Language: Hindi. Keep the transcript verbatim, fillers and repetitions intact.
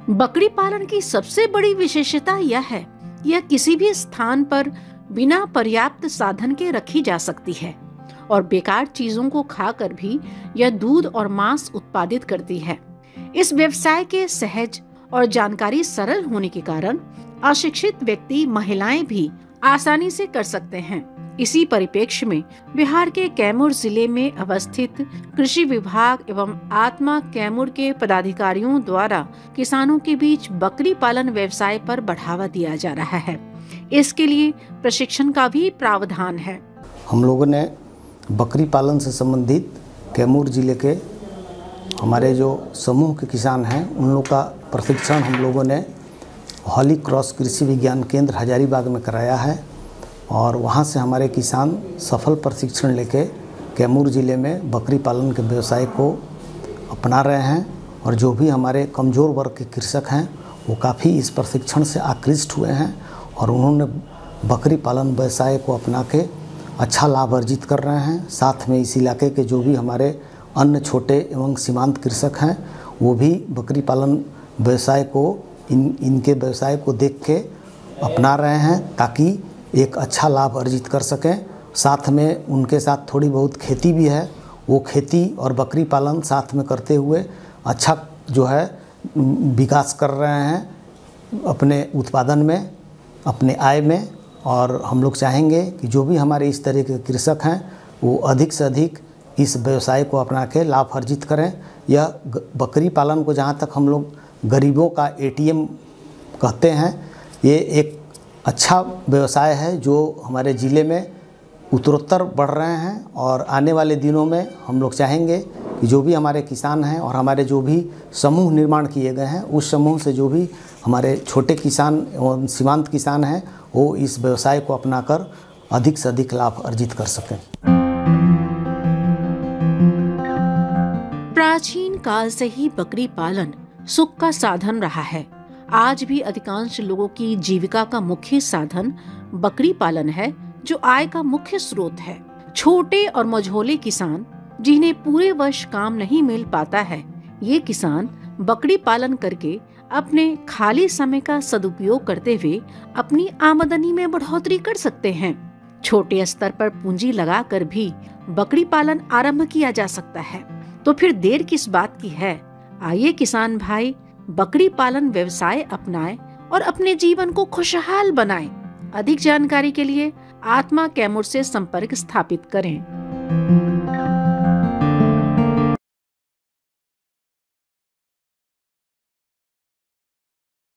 बकरी पालन की सबसे बड़ी विशेषता यह है कि यह किसी भी स्थान पर बिना पर्याप्त साधन के रखी जा सकती है और बेकार चीजों को खाकर भी यह दूध और मांस उत्पादित करती है। इस व्यवसाय के सहज और जानकारी सरल होने के कारण अशिक्षित व्यक्ति, महिलाएं भी आसानी से कर सकते हैं। इसी परिप्रेक्ष्य में बिहार के कैमूर जिले में अवस्थित कृषि विभाग एवं आत्मा कैमूर के पदाधिकारियों द्वारा किसानों के बीच बकरी पालन व्यवसाय पर बढ़ावा दिया जा रहा है। इसके लिए प्रशिक्षण का भी प्रावधान है। हम लोगों ने बकरी पालन से संबंधित कैमूर जिले के हमारे जो समूह के किसान हैं उन लोग का प्रशिक्षण हम लोगों ने हॉली क्रॉस कृषि विज्ञान केंद्र हजारीबाग में कराया है और वहाँ से हमारे किसान सफल प्रशिक्षण लेके कैमूर ज़िले में बकरी पालन के व्यवसाय को अपना रहे हैं। और जो भी हमारे कमज़ोर वर्ग के कृषक हैं वो काफ़ी इस प्रशिक्षण से आकृष्ट हुए हैं और उन्होंने बकरी पालन व्यवसाय को अपना के अच्छा लाभ अर्जित कर रहे हैं। साथ में इस इलाके के जो भी हमारे अन्य छोटे एवं सीमांत कृषक हैं वो भी बकरी पालन व्यवसाय को इन इनके व्यवसाय को देख के अपना रहे हैं ताकि एक अच्छा लाभ अर्जित कर सकें। साथ में उनके साथ थोड़ी बहुत खेती भी है, वो खेती और बकरी पालन साथ में करते हुए अच्छा जो है विकास कर रहे हैं अपने उत्पादन में, अपने आय में। और हम लोग चाहेंगे कि जो भी हमारे इस तरह के कृषक हैं वो अधिक से अधिक इस व्यवसाय को अपना के लाभ अर्जित करें। यह बकरी पालन को जहाँ तक हम लोग गरीबों का एटीएम कहते हैं, ये एक अच्छा व्यवसाय है जो हमारे ज़िले में उत्तरोत्तर बढ़ रहे हैं। और आने वाले दिनों में हम लोग चाहेंगे कि जो भी हमारे किसान हैं और हमारे जो भी समूह निर्माण किए गए हैं उस समूह से जो भी हमारे छोटे किसान एवं सीमांत किसान हैं वो इस व्यवसाय को अपनाकर अधिक से अधिक लाभ अर्जित कर सकें। प्राचीन काल से ही बकरी पालन सुख का साधन रहा है। आज भी अधिकांश लोगों की जीविका का मुख्य साधन बकरी पालन है, जो आय का मुख्य स्रोत है। छोटे और मझोले किसान जिन्हें पूरे वर्ष काम नहीं मिल पाता है, ये किसान बकरी पालन करके अपने खाली समय का सदुपयोग करते हुए अपनी आमदनी में बढ़ोतरी कर सकते हैं। छोटे स्तर पर पूंजी लगाकर भी बकरी पालन आरंभ किया जा सकता है। तो फिर देर किस बात की है? आइए किसान भाई बकरी पालन व्यवसाय अपनाएं और अपने जीवन को खुशहाल बनाएं। अधिक जानकारी के लिए आत्मा कैमूर से संपर्क स्थापित करें।